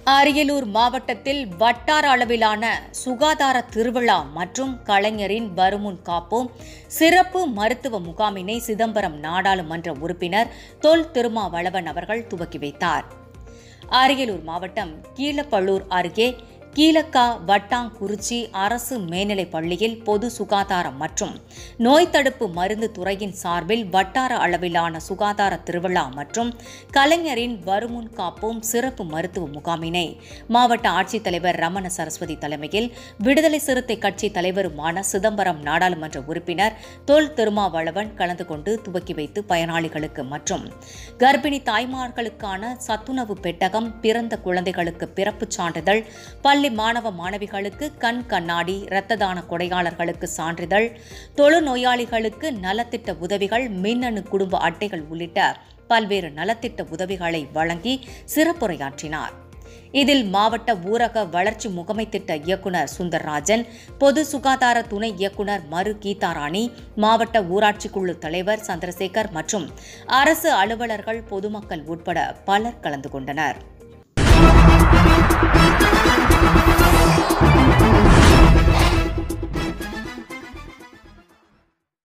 அரியலூர் மாவட்டத்தில் வட்டார அளவிலான சுகாதார திருவிழா மற்றும் கலைஞரின் வருமுன் காப்போம் சிறப்பு மருத்துவ முகாமினை சிதம்பரம் நாடாளுமன்ற உறுப்பினர் தொல் திருமாவளவன் அவர்கள் துவக்கி வைத்தார். அரியலூர் மாவட்டம் கீழப்பள்ளூர் அருகே கீழக்கா வட்டாங்குறிச்சி அரசு மேல்நிலைப் பள்ளியில் பொது சுகாதாரம் மற்றும் நோய் தடுப்பு மருந்து துறையின் சார்பில் வட்டார அளவிலான சுகாதார திருவிழா மற்றும் கலைஞரின் வருமுன் காப்போம் சிறப்பு மருத்துவ முகாமினை மாவட்ட ஆட்சித்தலைவர் ரமண சரஸ்வதி தலைமையில் விடுதலை சிறுத்தை கட்சி தலைவருமான சிதம்பரம் நாடாளுமன்ற உறுப்பினர் தொல் திருமாவளவன் கலந்து கொண்டு துவக்கி வைத்து பயனாளிகளுக்கு மற்றும் கர்ப்பிணி தாய்மார்களுக்கான சத்துணவு பெட்டகம், பிறந்த குழந்தைகளுக்கு பிறப்புச் சான்றிதழ், பள்ளி மாணவ மாணவிகளுக்கு கண் கண்ணாடி, இரத்த தான கொடையாளர்களுக்கு சான்றிதழ், தொழுநோயாளிகளுக்கு நலத்திட்ட உதவிகள், மின்னணு குடும்ப அட்டைகள் உள்ளிட்ட பல்வேறு நலத்திட்ட உதவிகளை வழங்கி சிறப்புரையாற்றினார். இதில் மாவட்ட ஊரக வளர்ச்சி முகமை திட்ட இயக்குநர் சுந்தர்ராஜன், பொது சுகாதார துணை இயக்குநர் மரு கீதாராணி, மாவட்ட ஊராட்சி குழு தலைவர் சந்திரசேகர் மற்றும் அரசு அலுவலர்கள், பொதுமக்கள் உட்பட பலர் கலந்து கொண்டனர்.